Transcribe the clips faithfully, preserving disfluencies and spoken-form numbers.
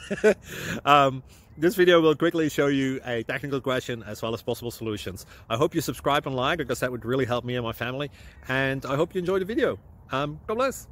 um, this video will quickly show you a technical question as well as possible solutions. I hope you subscribe and like, because that would really help me and my family. And I hope you enjoy the video. Um, God bless.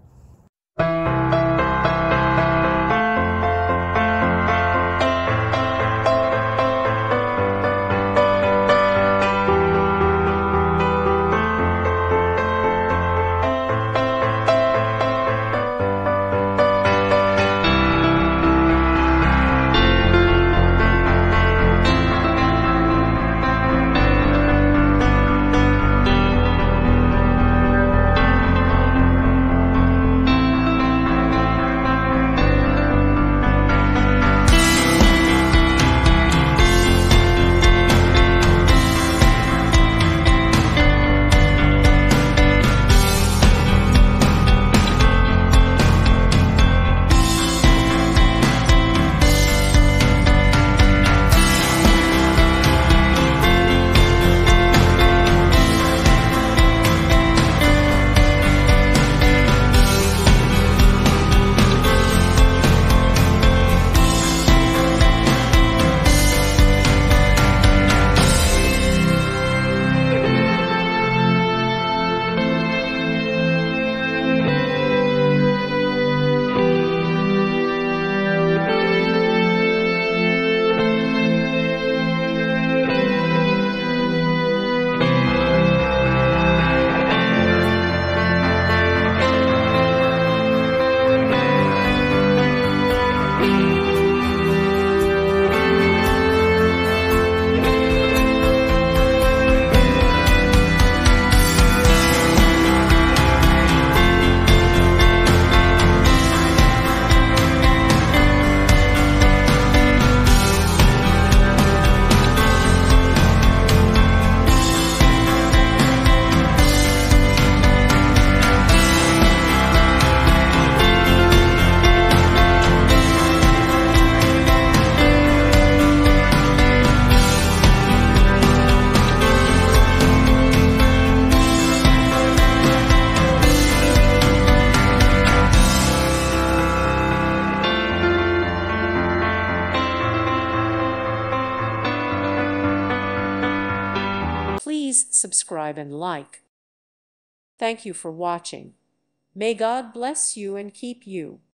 Please subscribe and like. Thank you for watching. May God bless you and keep you.